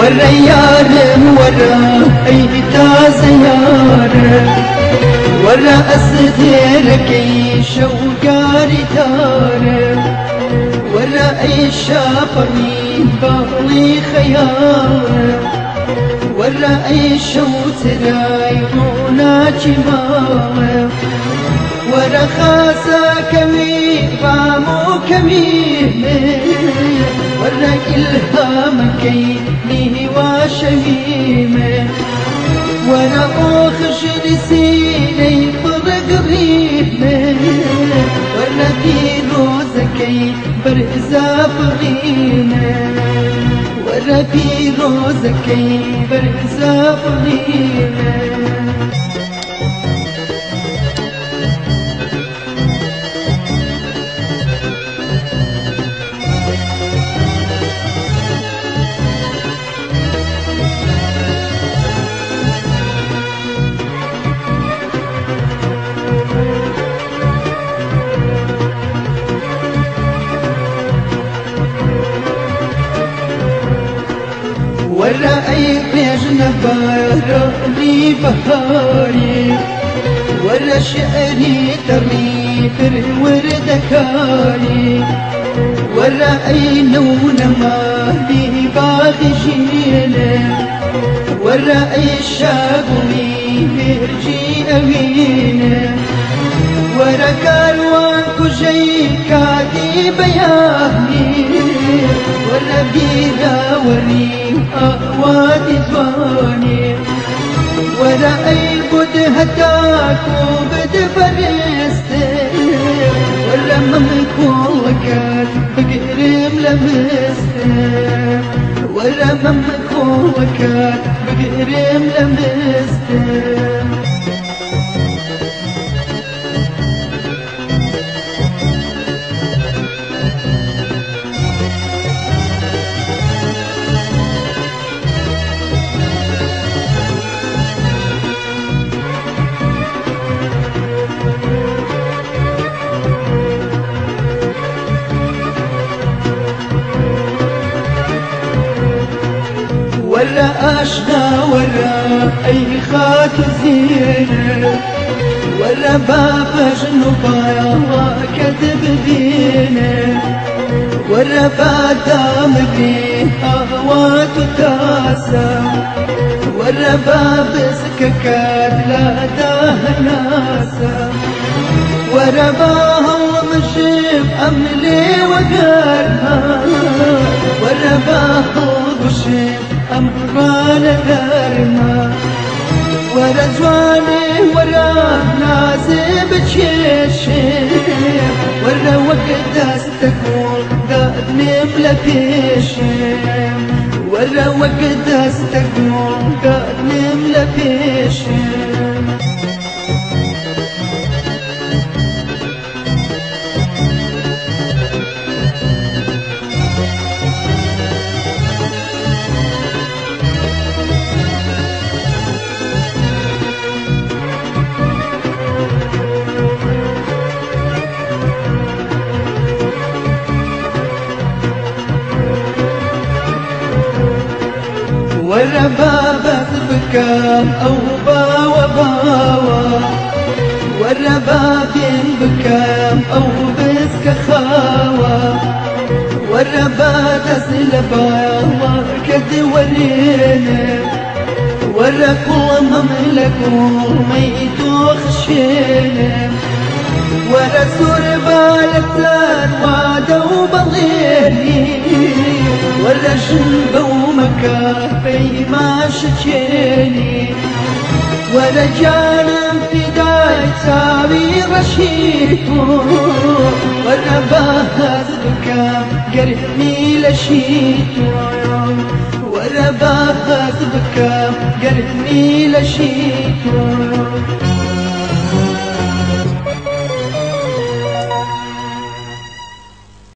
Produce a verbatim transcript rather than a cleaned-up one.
والريان ورا أي تازيار ورا أسترك شوقاري دار ورا أي شافني بالي خيار ورا أي شوت رايقونا جمال ورا خاسا كمي بامو كمي ورا إلهامكي لي وشهيمه ورا أخش لسيني فرق ريمه ورا بيروزكي برزا فريمه ورا بيروزكي برزا فريمه ورا أي بيجنا بارني بهاري ورا شعري ترني في الورد كاري ورا أي نون مالي باغي جينا ورا أي شاقني بيرجي أوينا ورا كاروان كجي كادي بياني ورا بيرا وري أهواد دواني ورا أي بود هتاكو بد فرستي ورا ممكو وكال بقرم لمستي ورا ممكو وكال بقرم لمستي ورا أشنا ورا أي خاك زينة ورا باب جنوبايا كذب دينه ورا بادام بيه أهوات تاسا ورا باب سككات لا دهناسا ورا باهم مشيب أملي وقالها ورا باهم مشيب أمران دارما ورا زواني ورا نازب تشيشي ورا وقت استقول قادني بلا بيشي ورا وقت استقول قادني بلا بيشي ورا بابت بكام أو باوا باوا ورا بابين بكام أو بسك خاوا ورا بادس لباوا كد ولينا ورا كل مملكو ميتو خشينا ورا سور بالتان وادو بضيني ورا جنبه ومكافي ما شتيني ورا جانم في داي تابي رشيتو ورا باهز بكام قرمي لشيتو ورا باهز بكام قرمي لشيتو